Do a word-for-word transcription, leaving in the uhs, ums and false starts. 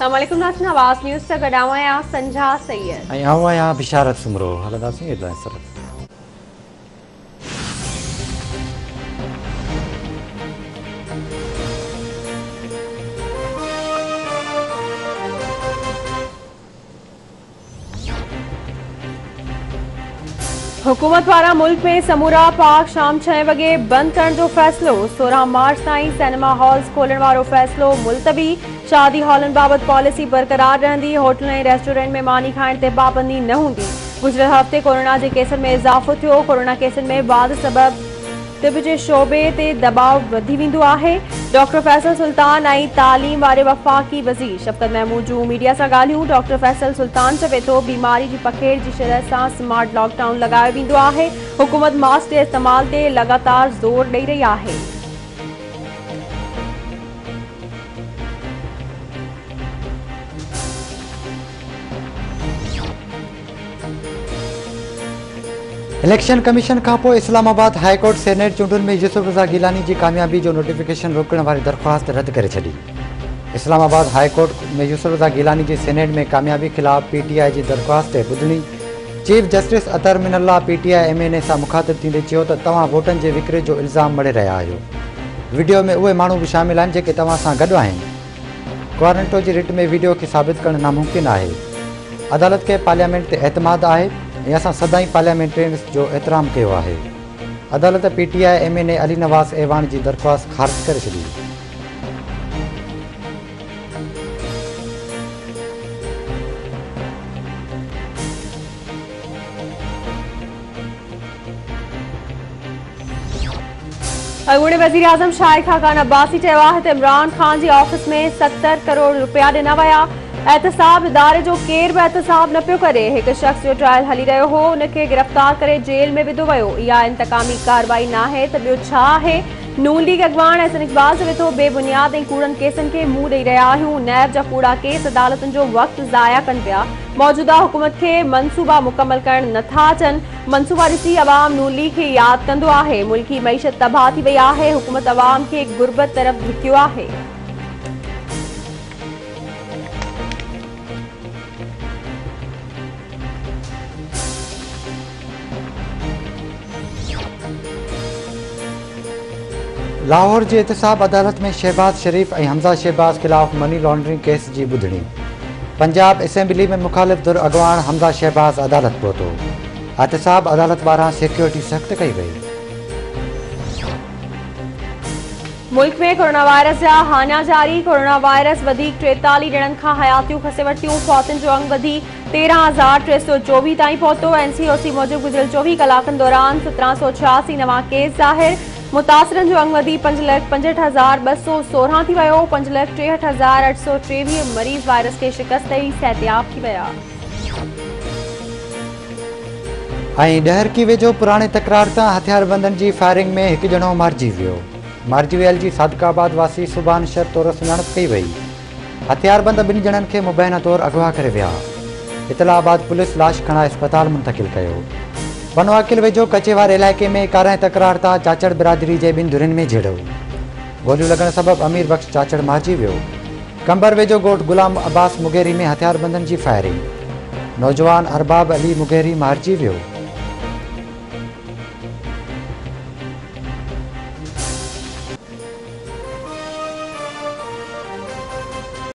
अस्सलाम वालेकुम नाज़रीन, आवाज़ न्यूज़ से गॾु आहियां संझा सैयद ऐं आऊं आहियां बिशारत सुमरो। हलंदासीं हेडलाइंस तरफ़। हुकूमत पारां मुल्क में समूरा पार्क शाम छह वॻे बंद करण जो फ़ैसिलो। सोरहं मार्च ताईं सिनेमा हॉल्स खोलण वारो फ़ैसिलो मुलतवी। शादी हॉलनि बाबति पॉलिसी बरक़रार रहंदी। होटल ऐं रेस्टोरेंट में मानी खाइण ते पाबंदी न हूंदी। गुज़िरियल हफ़्ते कोरोना जे केसनि में इज़ाफ़ो थियो। कोरोना केसनि में वाध सबबि तिब जे शोबे ते दबाव वधी वेंदो आहे। डॉक्टर फैसल सुल्तान ऐं तालीम वारे वफ़ाक़ी वज़ीर शफ़क़त महमूद जूं मीडिया सां ॻाल्हियूं। डॉक्टर फैसल सुल्तान चवे थो बीमारी जी पखेड़ जी शरह सां स्मार्ट लॉकडाउन लॻायो वेंदो आहे। हुकूमत मास्क जे इस्तेमाल ते लगातार ज़ोर ॾेई रही आहे। इलेक्शन कमीशन खां पोइ इस्लामाबाद हाई कोर्ट सेनेट चूंडुनि में यूसुफ रज़ा गिलानी जी कामयाबी जो नोटिफिकेशन रोकण वारी दरख़्वास्त रद्द करे छॾी। इस्लामाबाद हाई कोर्ट में यूसुफ रज़ा गिलानी जी सेनेट में कामयाबी ख़िलाफ़ पीटीआई जी दरख़्वास्त ते ॿुधणी chief justice Athar Minallah PTI MNA सां मुखातिब थींदे चयो त तव्हां वोटनि जे विकिरे जो इल्ज़ाम मड़े रहिया आहियो। वीडियो में उहे माण्हू बि शामिल आहिनि जेके तव्हां सां गॾु आहिनि। क्वारंटो जी रिट में वीडियो खे साबित करणु नामुमकिन आहे। अदालत खे पार्लियामेंट ते एतमाद आहे ऐं असां सदाईं पार्लियामेंटेरियंस जो एतिराम कयो आहे। अदालत पीटीआई एमएनए अली नवाज़ ऐवान जी दरख़्वास्त ख़ारिज करे छॾी। अॻूणे वज़ीर आज़म शाहिद खाकान अब्बासी चयो आहे त इमरान ख़ान जी ऑफिस में सत्तर करोड़ रुपया ॾिना विया। एहतसाब इदारे जो केर बि एहतसाब न पियो करे। हिकु शख़्स जो ट्रायल हली रहियो हो, उनखे गिरफ़्तार करे जेल में विधो वियो। इहा इंतकामी कार्रवाई न आहे त ॿियो छा आहे। नून लीग अॻवान अहसन इक़बाल चवे थो बेबुनियाद ऐं कूड़नि केसनि खे मुंहुं ॾेई रहिया आहियूं। नैब जा कूड़ा केस अदालतुनि जो वक़्तु ज़ाया कनि पिया। मौजूदा हुकूमत खे मनसूबा मुकमल करणु नथा अचनि। मनसूबा ॾिसी अवाम नून लीग खे यादि कंदो आहे। मुल्की मईशत तबाह थी वई आहे। हुकूमत अवाम खे गुरबत तरफ़ धिकियो आहे। लाहौर जी एहतसाब अदालत में शहबाज शरीफ ऐं हमज़ा शहबाज ख़िलाफ़ मनी लॉन्ड्रिंग केस जी ॿुधणी। पंजाब असेंबली में मुखालिफ़ धुर अॻवान हमज़ा शहबाज अदालत पहुतो। एहतसाब अदालत पारां सिक्योरिटी सख़्त कई वई। मुल्क में कोरोना वायरस जा हानिया जारी। कोरोना वायरस वधीक टेतालीह ॼणनि खां हयातियूं खसे वरितियूं। फौतुनि जो अंग वधी तेरहं हज़ार टे सौ चोवीह ताईं पहुतो। एनसीओसी मूजिबि गुज़िरियल चोवीह कलाकनि दौरान सत्रहं सौ छियासी नवां केस ज़ाहिर। मुतासिरनि जो अंग वधी पंज लख पंजहठि हज़ार ॿ सौ सोरहं थी वियो। पंज लख टेहठि हज़ार अठ सौ टेवीह मरीज़ वायरस खे शिकस्त ॾेई सिहतयाब थी विया। ऐं डहरकी वेझो पुराणे तकरार तां हथियारबंदनि जी फायरिंग में हिकु ॼणो मारिजी वियो। मारिजी वियल जी सादिकाबाद वासी सुभान शर तौरु सुञाणप कई वई। हथियारबंद ॿिनि ॼणनि खे मुबैना तौरु अगवा करे विया। इतलाबाद पुलिस लाश खणा अस्पताल मुंतक़िल कयो। बनवाकिल वेझो कचेवार इलाइक़े में कारां तकरार तां चाचड़ बिरादरी जे ॿिनि धुरियुनि में झेड़ो। गोलियूं लॻण सबबि अमीर बख़्श चाचड़ मारिजी वियो। कंबर वेझो ॻोठ गुलाम अब्बास मुगेरी में हथियारबंदनि जी फायरिंग। नौजवान अरबाब अली मुगेरी मारिजी वियो।